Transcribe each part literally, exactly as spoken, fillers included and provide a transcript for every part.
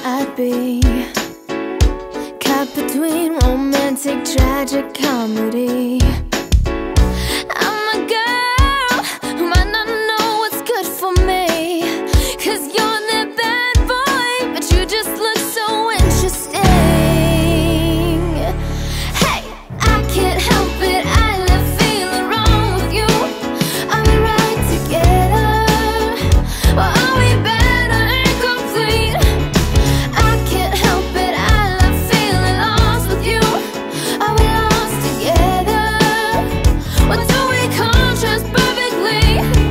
I'd be caught between romantic, tragic comedy. I'm a girl who might not know what's good for me, 'cause you're that bad boy, but you just look so interesting. Hey, I can't help it, I love feeling wrong with you. Are we right together? Or are we better incomplete? I can't help it, I love feeling lost with you. Are we lost together? Or do we contrast perfectly?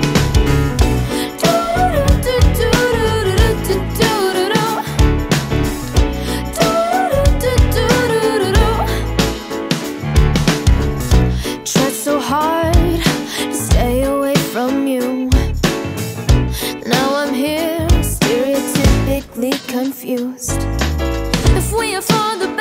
Tried so hard to stay away from you. Now I'm here, stereotypically confused. If we are for the